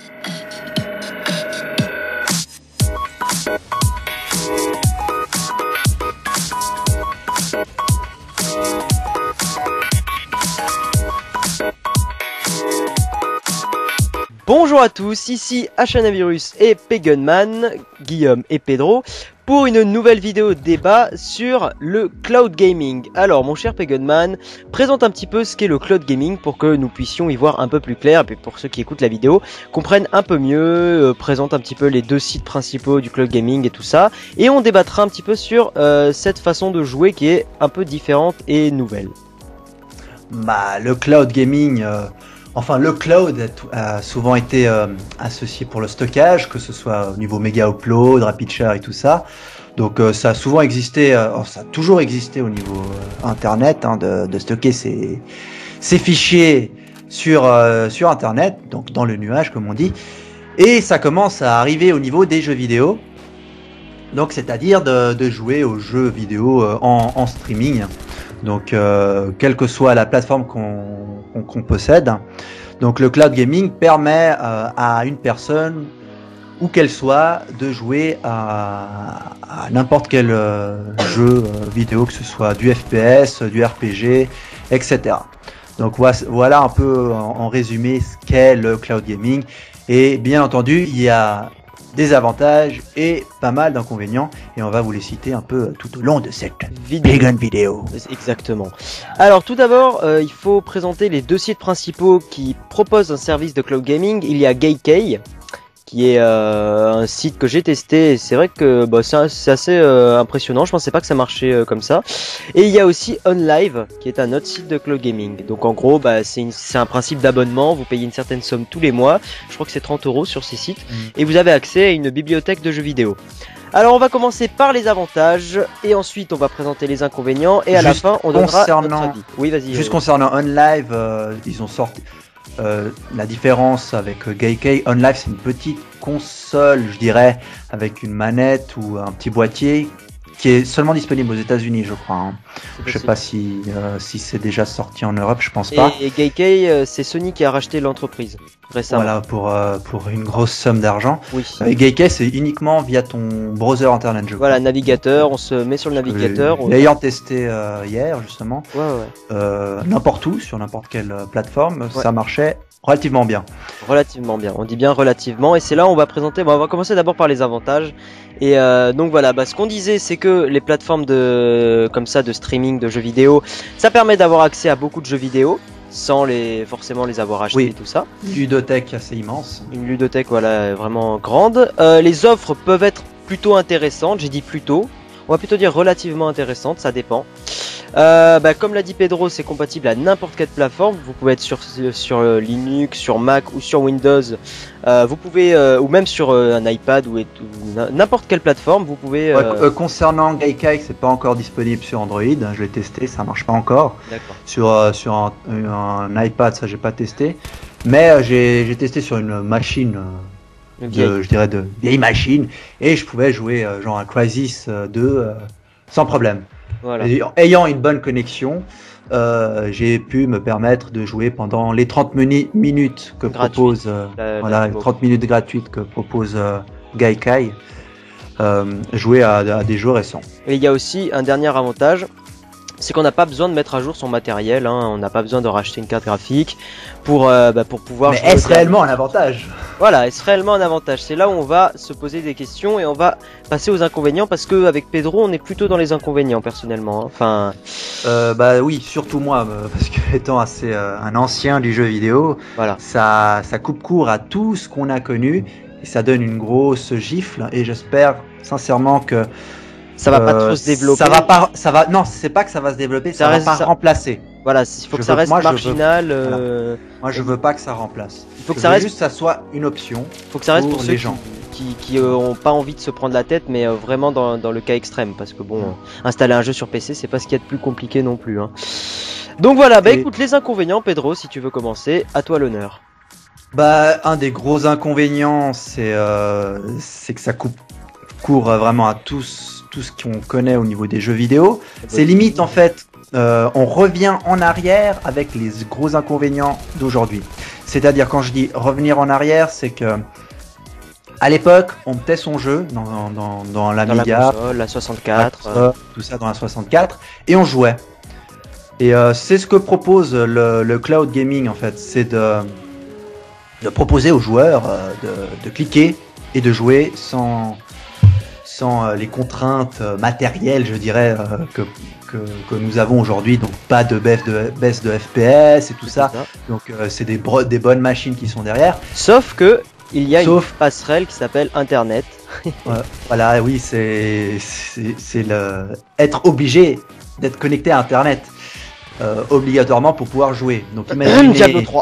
Bonjour à tous, ici Hanavirus et Pegunman, Guillaume et Pedro, pour une nouvelle vidéo débat sur le cloud gaming. Alors mon cher Pegunman, présente un petit peu ce qu'est le cloud gaming pour que nous puissions y voir un peu plus clair, et puis pour ceux qui écoutent la vidéo, comprennent un peu mieux, présente un petit peu les deux sites principaux du cloud gaming et tout ça, et on débattra un petit peu sur cette façon de jouer qui est un peu différente et nouvelle. Bah, le cloud gaming... Enfin, le cloud a souvent été associé pour le stockage, que ce soit au niveau Mega Upload, Rapid Share et tout ça. Donc ça a souvent existé, ça a toujours existé au niveau Internet, hein, de stocker ces fichiers sur Internet, donc dans le nuage comme on dit. Et ça commence à arriver au niveau des jeux vidéo. Donc c'est-à-dire de jouer aux jeux vidéo en streaming. Donc quelle que soit la plateforme qu'on possède. Donc le cloud gaming permet à une personne, où qu'elle soit, de jouer à n'importe quel jeu vidéo, que ce soit du FPS, du RPG, etc. Donc voilà un peu en résumé ce qu'est le cloud gaming. Et bien entendu, il y a des avantages et pas mal d'inconvénients, et on va vous les citer un peu tout au long de cette vidéo. Exactement. Alors tout d'abord, il faut présenter les deux sites principaux qui proposent un service de cloud gaming. Il y a Gaikai, qui est un site que j'ai testé, et c'est vrai que c'est assez impressionnant. Je pensais pas que ça marchait comme ça. Et il y a aussi OnLive, qui est un autre site de cloud gaming. Donc en gros, c'est un principe d'abonnement. Vous payez une certaine somme tous les mois. Je crois que c'est 30 € sur ces sites, et vous avez accès à une bibliothèque de jeux vidéo. Alors on va commencer par les avantages, et ensuite on va présenter les inconvénients, et à la fin on donnera notre avis. Oui, vas-y. Juste concernant OnLive, ils ont sorti la différence avec Gaikai. OnLive, c'est une petite console, je dirais, avec une manette ou un petit boîtier, qui est seulement disponible aux États-Unis, je crois. Hein. Je sais pas si c'est déjà sorti en Europe, je pense pas. Et Gaikai, c'est Sony qui a racheté l'entreprise récemment. Voilà, pour une grosse somme d'argent. Oui. Gaikai, c'est uniquement via ton browser internet, je crois. Voilà, navigateur, on se met sur le navigateur. L'ayant testé hier, justement, ouais. n'importe où, sur n'importe quelle plateforme, ça marchait relativement bien. Relativement bien, on dit bien relativement, et c'est là où on va présenter, on va commencer d'abord par les avantages. Et donc voilà, ce qu'on disait, c'est que les plateformes comme ça de streaming de jeux vidéo, ça permet d'avoir accès à beaucoup de jeux vidéo sans forcément les avoir achetés et tout ça. Une ludothèque assez immense. Une ludothèque vraiment grande. Les offres peuvent être plutôt intéressantes, j'ai dit plutôt. On va plutôt dire relativement intéressantes, ça dépend. Comme l'a dit Pedro, c'est compatible à n'importe quelle plateforme. Vous pouvez être sur Linux, sur Mac ou sur Windows. Vous pouvez, ou même sur un iPad ou n'importe quelle plateforme, vous pouvez... concernant Gaikai, c'est pas encore disponible sur Android. Je l'ai testé, ça marche pas encore. D'accord. Sur un iPad, ça j'ai pas testé. Mais j'ai testé sur une machine... je dirais de vieille machine, et je pouvais jouer genre à Crysis 2 sans problème. Voilà. Ayant une bonne connexion, j'ai pu me permettre de jouer pendant les 30 minutes que propose 30 minutes gratuites que propose Gaikai, jouer à des jeux récents. Et il y a aussi un dernier avantage, c'est qu'on n'a pas besoin de mettre à jour son matériel, hein. On n'a pas besoin de racheter une carte graphique pour pouvoir... Mais est-ce réellement un avantage ? Voilà, est-ce réellement un avantage ? C'est là où on va se poser des questions, et on va passer aux inconvénients, parce que avec Pedro, on est plutôt dans les inconvénients personnellement. Enfin, oui, surtout moi, parce que étant assez un ancien du jeu vidéo, voilà. Ça coupe court à tout ce qu'on a connu, et ça donne une grosse gifle. Et j'espère sincèrement que ça va pas trop se développer. Non, c'est pas que ça va se développer, ça va pas remplacer. Voilà, il faut que ça reste marginal. Moi, je veux pas que ça remplace. Il faut que ça reste juste que ça soit une option. Il faut que ça reste pour les ceux gens qui ont pas envie de se prendre la tête, mais vraiment dans le cas extrême, parce que installer un jeu sur PC, c'est pas ce qu'il y a de plus compliqué non plus. Hein. Donc voilà, écoute, les inconvénients, Pedro, si tu veux commencer, à toi l'honneur. Un des gros inconvénients, c'est que ça coupe court vraiment à tout ce qu'on connaît au niveau des jeux vidéo. C'est limite en fait on revient en arrière avec les gros inconvénients d'aujourd'hui. C'est-à-dire, quand je dis revenir en arrière, c'est que à l'époque, on mettait son jeu dans l'Amiga, la console, la 64, tout ça dans la 64, et on jouait. Et c'est ce que propose le cloud gaming en fait, c'est de proposer aux joueurs de cliquer et de jouer sans les contraintes matérielles, je dirais, que nous avons aujourd'hui. Donc pas de baisse de FPS et tout ça. Donc c'est des bonnes machines qui sont derrière. Sauf que il y a une passerelle qui s'appelle Internet. Voilà, oui, c'est être obligé d'être connecté à Internet. Obligatoirement pour pouvoir jouer. Donc imaginez, Diablo 3.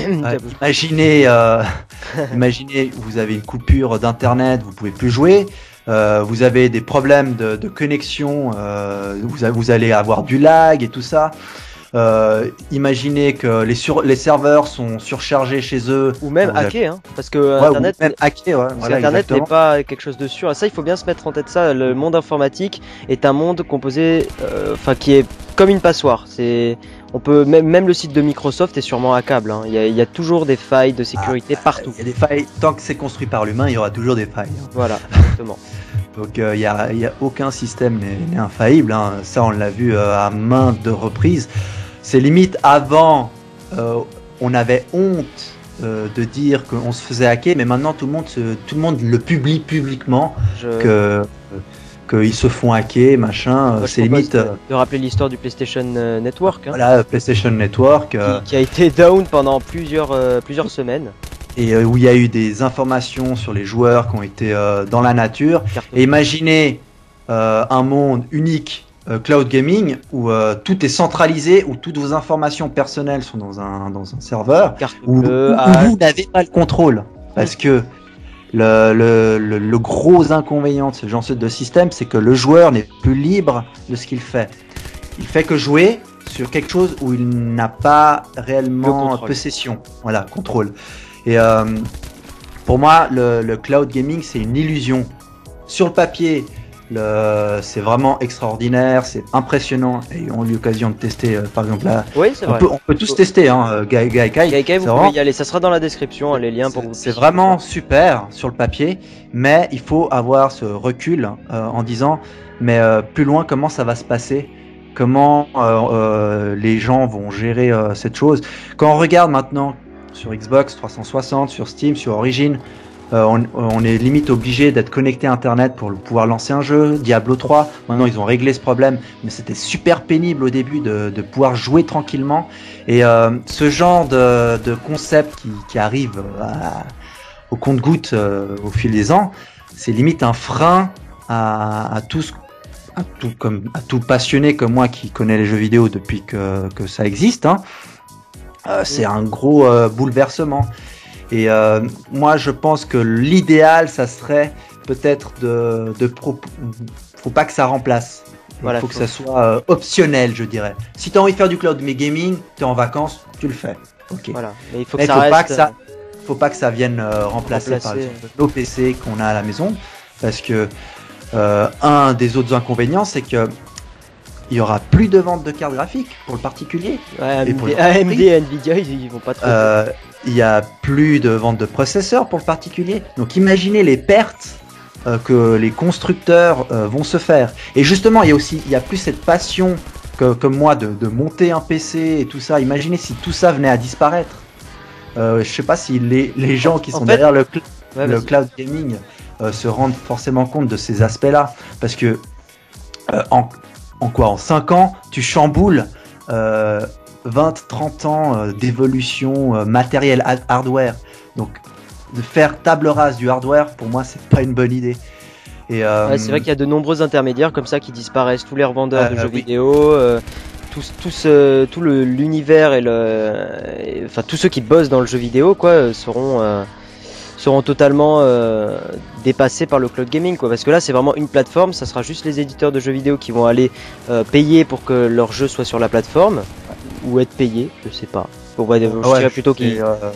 Imaginez, vous avez une coupure d'internet, vous pouvez plus jouer. Vous avez des problèmes de connexion, vous allez avoir du lag et tout ça. Imaginez que les serveurs sont surchargés chez eux. Ou même hackés, hein, parce que Internet, même hacké, voilà, Internet n'est pas quelque chose de sûr. Et ça, il faut bien se mettre en tête ça. Le monde informatique est un monde composé, qui est comme une passoire. On peut même le site de Microsoft est sûrement hackable. Hein. Il y a toujours des failles de sécurité partout. Il y a des failles. Tant que c'est construit par l'humain, il y aura toujours des failles. Hein. Voilà, exactement. Donc il y a aucun système n'est infaillible. Hein. Ça, on l'a vu à maintes reprises. C'est limite avant, on avait honte de dire qu'on se faisait hacker, mais maintenant tout le monde le publie publiquement qu'ils se font hacker, machin. C'est limite de rappeler l'histoire du PlayStation Network. Hein, voilà, PlayStation Network qui a été down pendant plusieurs semaines. Et où il y a eu des informations sur les joueurs qui ont été dans la nature. Et imaginez un monde unique. Cloud gaming où tout est centralisé, où toutes vos informations personnelles sont dans un serveur, où vous n'avez pas le contrôle, parce que le gros inconvénient de ce genre de système, c'est que le joueur n'est plus libre de ce qu'il fait. Il fait que jouer sur quelque chose où il n'a pas réellement possession, voilà, contrôle. Et pour moi, le cloud gaming, c'est une illusion. Sur le papier, c'est vraiment extraordinaire, c'est impressionnant. Et on a eu l'occasion de tester, par exemple là. Oui, c'est vrai. On peut tous tester, hein. Gaikai, vous pouvez y aller. Ça sera dans la description, les liens pour vous. C'est vraiment super sur le papier, mais il faut avoir ce recul en disant, mais plus loin, comment ça va se passer? Comment les gens vont gérer cette chose? Quand on regarde maintenant sur Xbox 360, sur Steam, sur Origin. On est limite obligé d'être connecté à Internet pour pouvoir lancer un jeu. Diablo 3, maintenant ils ont réglé ce problème, mais c'était super pénible au début de pouvoir jouer tranquillement. Et ce genre de concept qui arrive au compte-gouttes au fil des ans, c'est limite un frein à tout passionné comme moi qui connaît les jeux vidéo depuis que ça existe. Hein. C'est un gros bouleversement. Et moi, je pense que l'idéal, ça serait peut-être faut pas que ça remplace. Il faut que ça soit optionnel, je dirais. Si tu as envie de faire du cloud gaming, tu es en vacances, tu le fais. Ok. Voilà. Mais il faut que ça reste... faut pas que ça vienne remplacer par exemple nos PC qu'on a à la maison, parce que un des autres inconvénients, c'est que il y aura plus de vente de cartes graphiques pour le particulier. Ouais, AMD et Nvidia, ils vont pas trop. Il y a plus de vente de processeurs pour le particulier. Donc imaginez les pertes que les constructeurs vont se faire. Et justement, il y a plus cette passion comme moi de monter un PC et tout ça. Imaginez si tout ça venait à disparaître. Je sais pas si les gens qui sont derrière le cloud gaming se rendent forcément compte de ces aspects-là, parce que en 5 ans, tu chamboules 20-30 ans d'évolution matérielle hardware. Donc de faire table rase du hardware, pour moi, c'est pas une bonne idée. Et c'est vrai qu'il y a de nombreux intermédiaires comme ça qui disparaissent, tous les revendeurs de jeux vidéo, tout l'univers enfin tous ceux qui bossent dans le jeu vidéo seront totalement dépassés par le cloud gaming, quoi. Parce que là c'est vraiment une plateforme, ça sera juste les éditeurs de jeux vidéo qui vont aller payer pour que leur jeu soit sur la plateforme, ou être payé, je sais pas. Bon, je dirais plutôt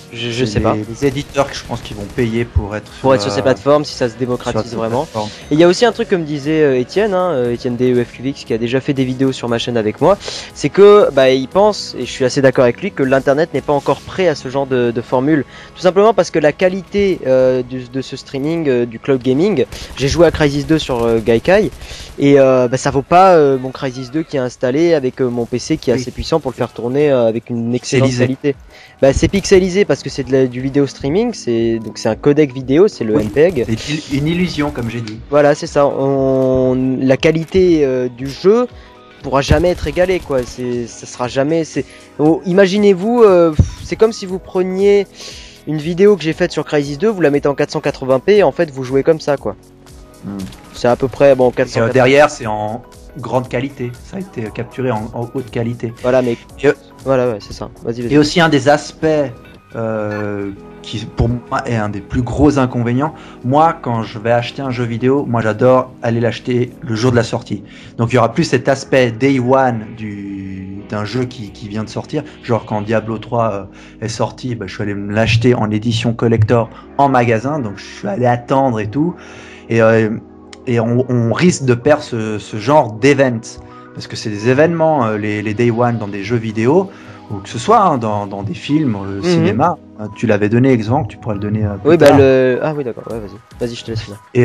Je sais pas. Les éditeurs que je pense qu'ils vont payer pour être sur ces plateformes, si ça se démocratise vraiment. Et il y a aussi un truc comme disait Étienne, Étienne DEFQX, qui a déjà fait des vidéos sur ma chaîne avec moi, c'est que il pense, et je suis assez d'accord avec lui, que l'internet n'est pas encore prêt à ce genre de formule. Tout simplement parce que la qualité de ce streaming, du cloud gaming, j'ai joué à Crysis 2 sur Gaikai, et ça vaut pas mon Crysis 2 qui est installé avec mon PC qui est assez puissant pour le faire tourner avec une excellente qualité. C'est pixelisé parce que c'est du vidéo streaming, donc c'est un codec vidéo, c'est le MPEG. C'est une illusion, comme j'ai dit. Voilà, c'est ça. La qualité du jeu pourra jamais être égalée, quoi. Ça sera jamais. Imaginez-vous, c'est comme si vous preniez une vidéo que j'ai faite sur Crysis 2, vous la mettez en 480p et en fait vous jouez comme ça, quoi. C'est à peu près 480. Derrière, c'est en grande qualité. Ça a été capturé en haute qualité. Voilà, mais voilà, c'est ça. Vas-y. Et aussi un des aspects qui pour moi est un des plus gros inconvénients. Moi, quand je vais acheter un jeu vidéo, moi j'adore aller l'acheter le jour de la sortie. Donc il y aura plus cet aspect day one d'un jeu qui vient de sortir. Genre quand Diablo 3 est sorti, je suis allé me l'acheter en édition collector en magasin. Donc je suis allé attendre et tout. Et on risque de perdre ce genre d'events. Parce que c'est des événements, les day one dans des jeux vidéo, ou que ce soit dans des films, le cinéma. Tu l'avais donné exemple, tu pourrais le donner plus tard. Ah oui, d'accord, ouais, vas-y, je te laisse finir. Et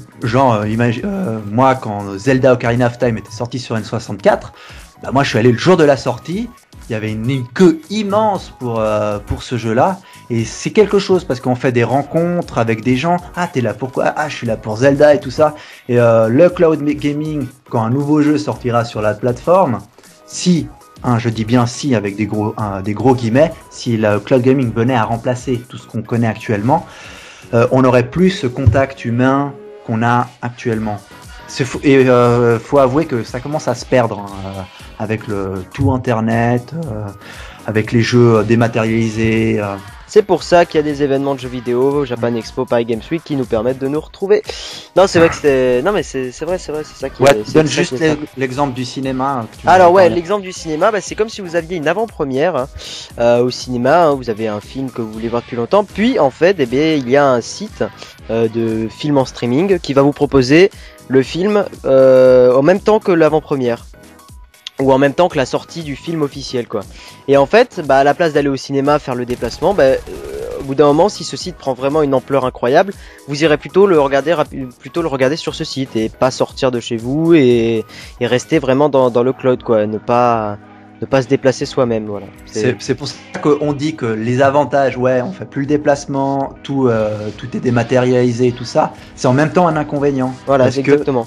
moi, quand Zelda Ocarina of Time était sorti sur N64, moi je suis allé le jour de la sortie, il y avait une queue immense pour ce jeu-là. Et c'est quelque chose parce qu'on fait des rencontres avec des gens. Ah, t'es là pourquoi? Ah, je suis là pour Zelda et tout ça. Et le cloud gaming, quand un nouveau jeu sortira sur la plateforme, je dis bien si avec des gros guillemets, si le cloud gaming venait à remplacer tout ce qu'on connaît actuellement, on n'aurait plus ce contact humain qu'on a actuellement. Faut avouer que ça commence à se perdre avec le tout internet, avec les jeux dématérialisés. C'est pour ça qu'il y a des événements de jeux vidéo, Japan Expo, Paris Games Week, qui nous permettent de nous retrouver. Non, c'est vrai que c'est vrai, c'est ça qui est. Donne juste l'exemple du cinéma. Alors l'exemple du cinéma, c'est comme si vous aviez une avant-première au cinéma. Vous avez un film que vous voulez voir depuis longtemps, puis en fait, il y a un site de film en streaming qui va vous proposer le film en même temps que l'avant-première. Ou en même temps que la sortie du film officiel, quoi. Et en fait, à la place d'aller au cinéma faire le déplacement, au bout d'un moment, si ce site prend vraiment une ampleur incroyable, vous irez plutôt le regarder sur ce site et pas sortir de chez vous et rester vraiment dans le cloud, quoi. Ne pas se déplacer soi-même, voilà. C'est pour ça qu'on dit que les avantages, on fait plus le déplacement, tout est dématérialisé et tout ça. C'est en même temps un inconvénient. Voilà, c'est exactement.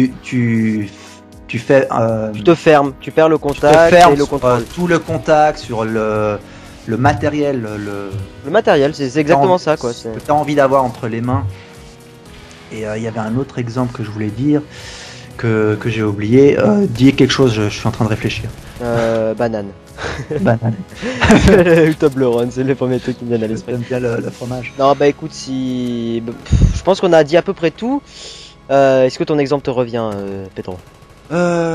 Tu te fermes, tu perds le contact et le contrôle. Tout le contact sur le matériel. Le matériel, c'est exactement ça, quoi. Que tu as envie d'avoir entre les mains. Et il y avait un autre exemple que je voulais dire, que j'ai oublié. Dis quelque chose, je suis en train de réfléchir. Banane. Banane. Toblerone Run, c'est le premier truc qui me vient à l'esprit. J'aime bien le fromage. Non, écoute, je pense qu'on a dit à peu près tout. Est-ce que ton exemple te revient, Pedro? J'ai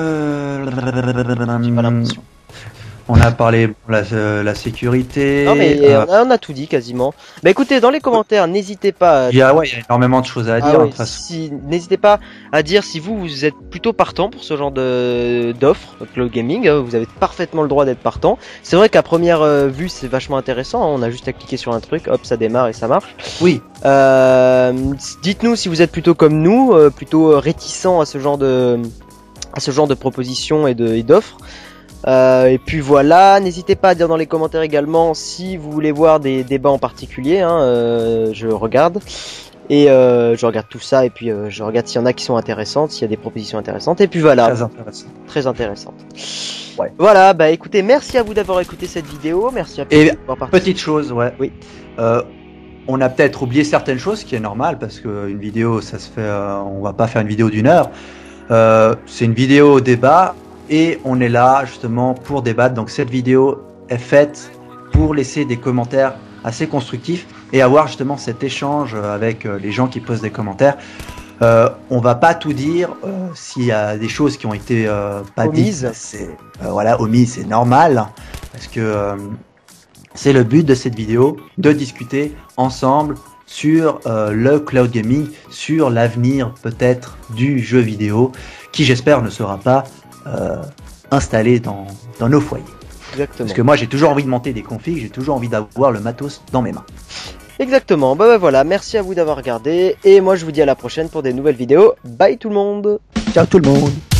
pas l'impression. On a parlé de la sécurité. Non mais on a tout dit quasiment. Écoutez, dans les commentaires, n'hésitez pas. Il y a énormément de choses à dire. N'hésitez pas à dire si vous êtes plutôt partant pour ce genre d'offre cloud gaming. Vous avez parfaitement le droit d'être partant. C'est vrai qu'à première vue, c'est vachement intéressant. On a juste à cliquer sur un truc, hop, ça démarre et ça marche. Oui. Dites-nous si vous êtes plutôt comme nous, plutôt réticents à ce genre de propositions et d'offres. Et puis voilà, n'hésitez pas à dire dans les commentaires également si vous voulez voir des débats en particulier, je regarde. Et je regarde tout ça et puis je regarde s'il y en a qui sont intéressantes, s'il y a des propositions intéressantes. Et puis voilà. Très intéressante. Ouais. Voilà, écoutez, merci à vous d'avoir écouté cette vidéo, merci à vous d'avoir participé. Petite chose, oui. On a peut-être oublié certaines choses, ce qui est normal parce qu'une vidéo, ça se fait, on va pas faire une vidéo d'1 heure. C'est une vidéo débat et on est là justement pour débattre. Donc cette vidéo est faite pour laisser des commentaires assez constructifs et avoir justement cet échange avec les gens qui posent des commentaires. On va pas tout dire. S'il y a des choses qui ont été pas omises, dites, c'est omis, c'est normal parce que C'est le but de cette vidéo, de discuter ensemble sur le cloud gaming, sur l'avenir peut-être du jeu vidéo, qui j'espère ne sera pas installé dans nos foyers. Exactement. Parce que moi j'ai toujours envie de monter des configs, j'ai toujours envie d'avoir le matos dans mes mains. Exactement, bah voilà, merci à vous d'avoir regardé, et moi je vous dis à la prochaine pour des nouvelles vidéos. Bye tout le monde. Ciao tout le monde.